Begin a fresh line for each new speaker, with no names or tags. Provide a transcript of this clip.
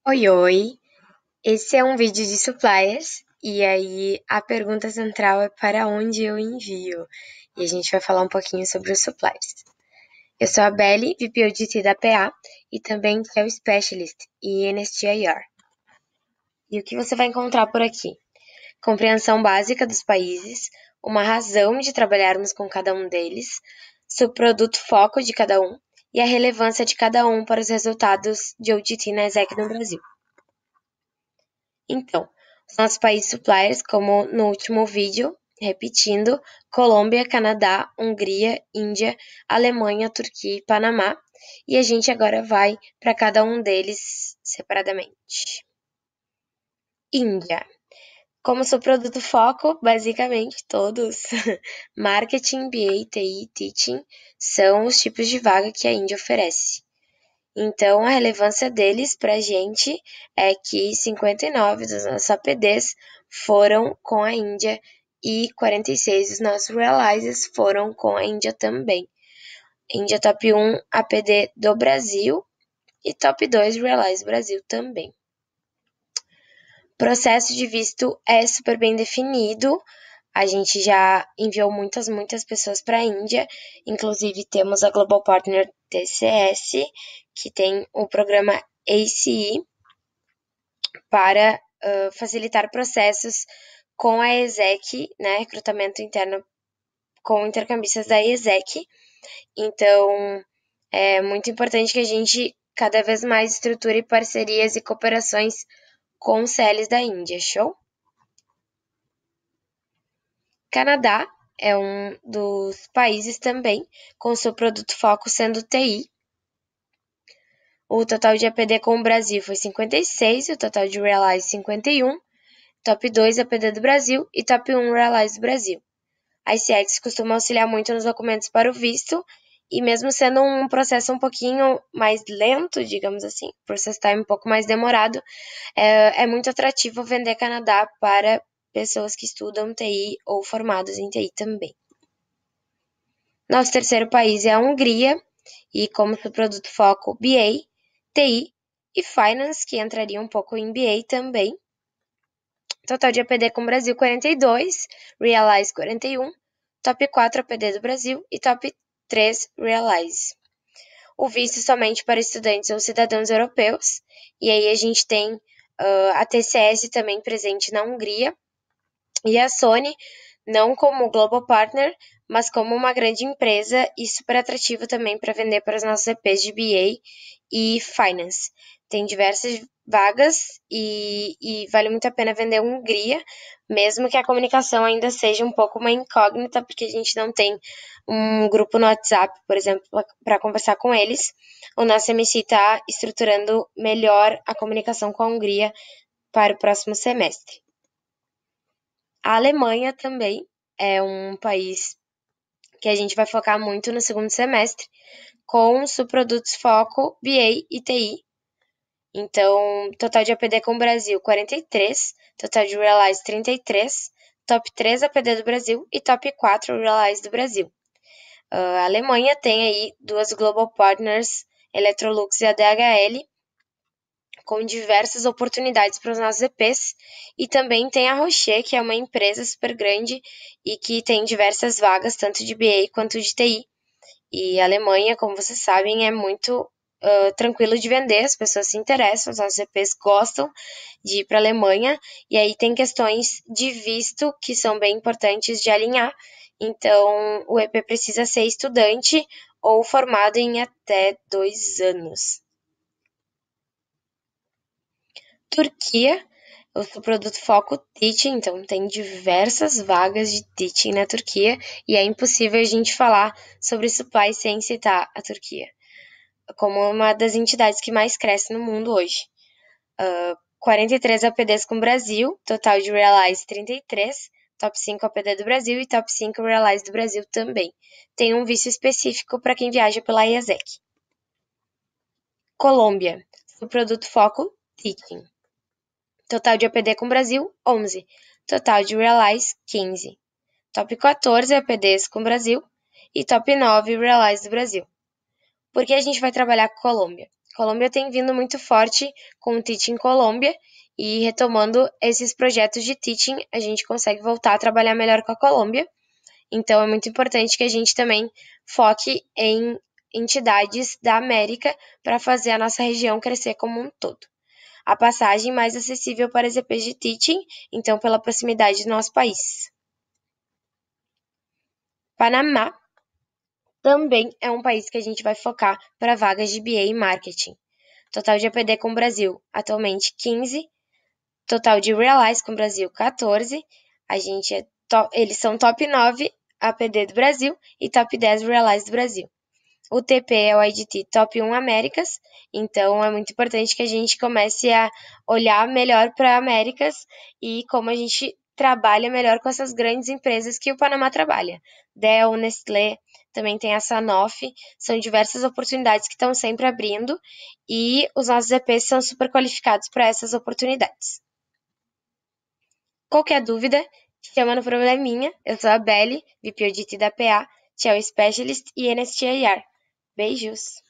Oi, oi! Esse é um vídeo de suppliers e aí a pergunta central é para onde eu envio. E a gente vai falar um pouquinho sobre os suppliers. Eu sou a Belly, VP ODT da PA e também Sales Specialist e NSTIR. E o que você vai encontrar por aqui? Compreensão básica dos países, uma razão de trabalharmos com cada um deles, subproduto foco de cada um e a relevância de cada um para os resultados de ODT na ESEC no Brasil. Então, os nossos países suppliers, como no último vídeo, repetindo, Colômbia, Canadá, Hungria, Índia, Alemanha, Turquia e Panamá. E a gente agora vai para cada um deles separadamente. Índia. Como seu produto foco, basicamente todos, marketing, BA, TI, teaching, são os tipos de vaga que a Índia oferece. Então, a relevância deles para a gente é que 59 dos nossos APDs foram com a Índia e 46 dos nossos Realizers foram com a Índia também. Índia top 1 APD do Brasil e top 2 Realize Brasil também. O processo de visto é super bem definido. A gente já enviou muitas pessoas para a Índia, inclusive temos a Global Partner TCS, que tem o programa ACE para facilitar processos com a ESEC, né, recrutamento interno com intercambistas da ESEC. Então, é muito importante que a gente cada vez mais estruture parcerias e cooperações com os CLs da Índia, show? Canadá é um dos países também com seu produto foco sendo TI. O total de APD com o Brasil foi 56, o total de Realize 51, top 2 APD do Brasil e top 1 Realize do Brasil. A ICX costuma auxiliar muito nos documentos para o visto e mesmo sendo um processo um pouquinho mais lento, digamos assim, processo time um pouco mais demorado, é muito atrativo vender Canadá para pessoas que estudam TI ou formados em TI também. Nosso terceiro país é a Hungria, e como seu produto foco BA, TI e Finance, que entraria um pouco em BA também. Total de APD com Brasil 42, Realize 41, top 4 APD do Brasil e top 3 Realize. O visto somente para estudantes ou cidadãos europeus, e aí a gente tem a TCS também presente na Hungria, e a Sony, não como Global Partner, mas como uma grande empresa e super atrativo também para vender para os nossos EPs de BA e Finance. Tem diversas vagas e vale muito a pena vender a Hungria, mesmo que a comunicação ainda seja um pouco uma incógnita, porque a gente não tem um grupo no WhatsApp, por exemplo, para conversar com eles. O nosso MC está estruturando melhor a comunicação com a Hungria para o próximo semestre. A Alemanha também é um país que a gente vai focar muito no segundo semestre, com subprodutos foco BA e TI. Então, total de APD com o Brasil 43, total de Realize 33, top 3 APD do Brasil e top 4 Realize do Brasil. A Alemanha tem aí duas Global Partners, Electrolux e a DHL, com diversas oportunidades para os nossos EPs, e também tem a Rocher, que é uma empresa super grande e que tem diversas vagas, tanto de BA quanto de TI. E a Alemanha, como vocês sabem, é muito tranquilo de vender, as pessoas se interessam, os nossos EPs gostam de ir para a Alemanha, e aí tem questões de visto que são bem importantes de alinhar, então o EP precisa ser estudante ou formado em até 2 anos. Turquia, o seu produto foco teaching, então tem diversas vagas de teaching na Turquia e é impossível a gente falar sobre supply sem citar a Turquia, como uma das entidades que mais cresce no mundo hoje. 43 APDs com o Brasil, total de Realize 33, top 5 APD do Brasil e top 5 Realize do Brasil também. Tem um visto específico para quem viaja pela IESEC. Colômbia, o produto foco teaching. Total de APD com o Brasil, 11. Total de Realize, 15. Top 14 APDs com o Brasil e top 9 Realize do Brasil. Por que a gente vai trabalhar com Colômbia? Colômbia tem vindo muito forte com o Teaching Colômbia e retomando esses projetos de teaching, a gente consegue voltar a trabalhar melhor com a Colômbia. Então, é muito importante que a gente também foque em entidades da América para fazer a nossa região crescer como um todo. A passagem mais acessível para as EPs de teaching, então pela proximidade do nosso país. Panamá também é um país que a gente vai focar para vagas de BA e Marketing. Total de APD com o Brasil, atualmente 15. Total de Realize com o Brasil, 14. Eles são top 9 APD do Brasil e top 10 Realize do Brasil. O TP é o IDT Top 1 Américas, então é muito importante que a gente comece a olhar melhor para Américas e como a gente trabalha melhor com essas grandes empresas que o Panamá trabalha. Dell, Nestlé, também tem a Sanofi, são diversas oportunidades que estão sempre abrindo e os nossos EPs são super qualificados para essas oportunidades. Qualquer dúvida, chama no Probleminha. Eu sou a Belle, VP ODT da PA, Shell Specialist e NSTIR. Beijos!